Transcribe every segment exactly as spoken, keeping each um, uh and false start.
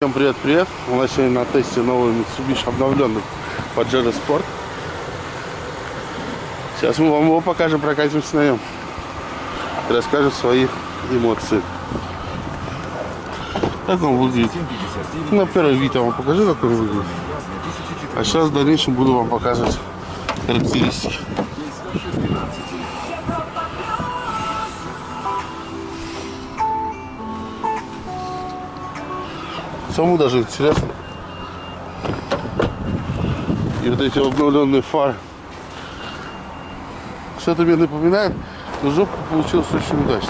Всем привет-привет! У нас сегодня на тесте новый Mitsubishi обновленный Pajero Sport. Сейчас мы вам его покажем, прокатимся на нем и расскажем свои эмоции. Как он выглядит? На первый вид я вам покажу, как он выглядит. А сейчас в дальнейшем буду вам показывать характеристики. Самому даже интересно. И вот эти обновленные фары. Что-то мне напоминает, но жопка получилась очень удачно.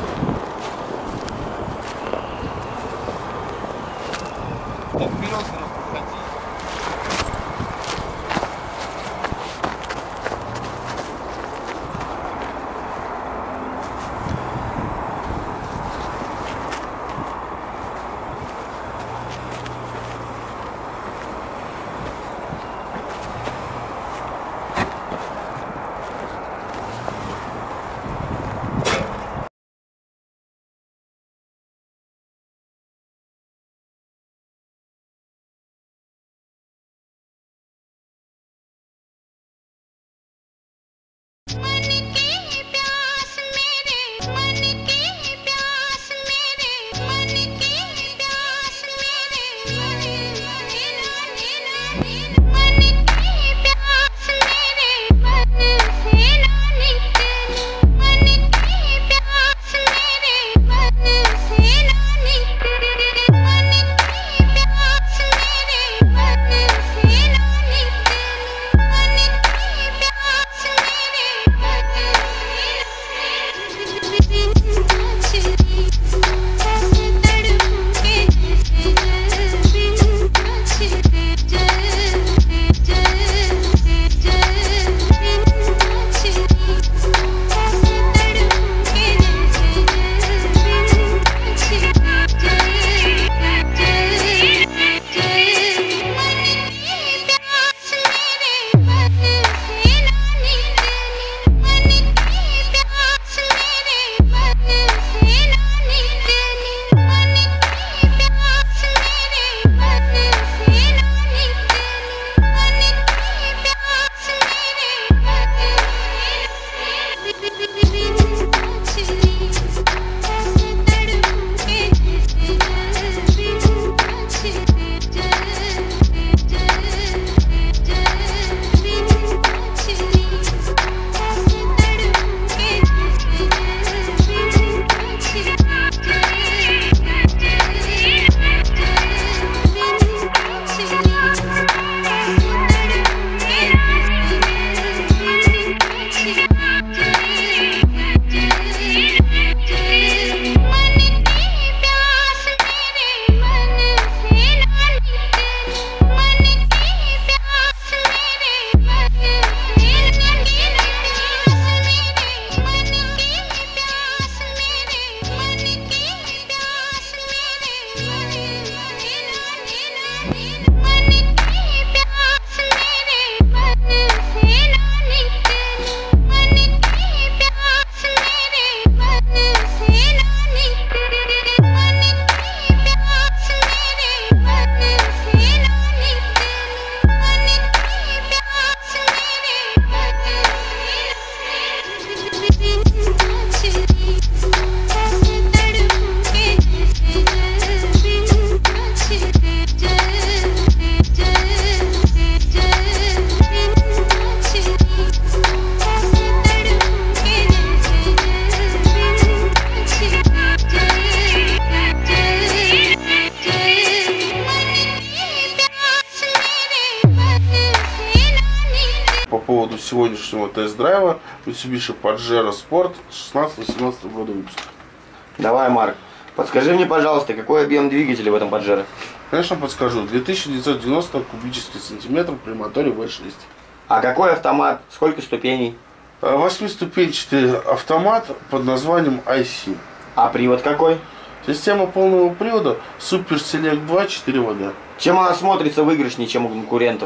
По поводу сегодняшнего тест-драйва Mitsubishi Pajero Sport шестнадцатого-семнадцатого года выпуска. Давай, Марк, подскажи мне, пожалуйста, какой объем двигателя в этом Pajero? Конечно, подскажу. две тысячи девятьсот девяносто кубических сантиметров при моторе вэ шесть. А какой автомат? Сколько ступеней? Восьмиступенчатый автомат под названием ай си. А привод какой? Система полного привода Super Select два четыре вэ дэ. Чем она смотрится выигрышнее, чем у конкурентов?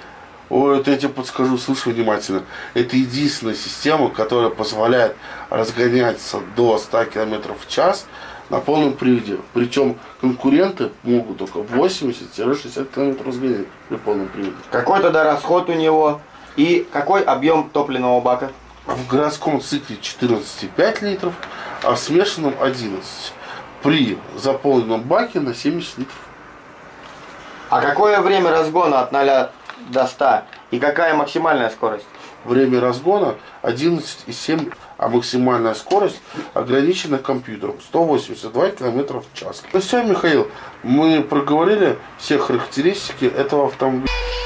Ой, вот я тебе подскажу, слушай внимательно. Это единственная система, которая позволяет разгоняться до ста километров в час на полном приводе. Причем конкуренты могут только восемьдесят-шестьдесят километров разгонять при полном приводе. Какой тогда расход у него и какой объем топливного бака? В городском цикле четырнадцать и пять литров, а в смешанном одиннадцать. При заполненном баке на семьдесят литров. А какое время разгона от ноля до ста? И какая максимальная скорость? Время разгона одиннадцать и семь, а максимальная скорость ограничена компьютером сто восемьдесят два километра в час. Ну все, Михаил, мы проговорили все характеристики этого автомобиля.